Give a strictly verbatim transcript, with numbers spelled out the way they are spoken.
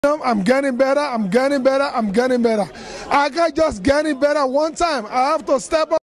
I'm getting better, I'm getting better, I'm getting better. I got just getting better one time. I have to step up.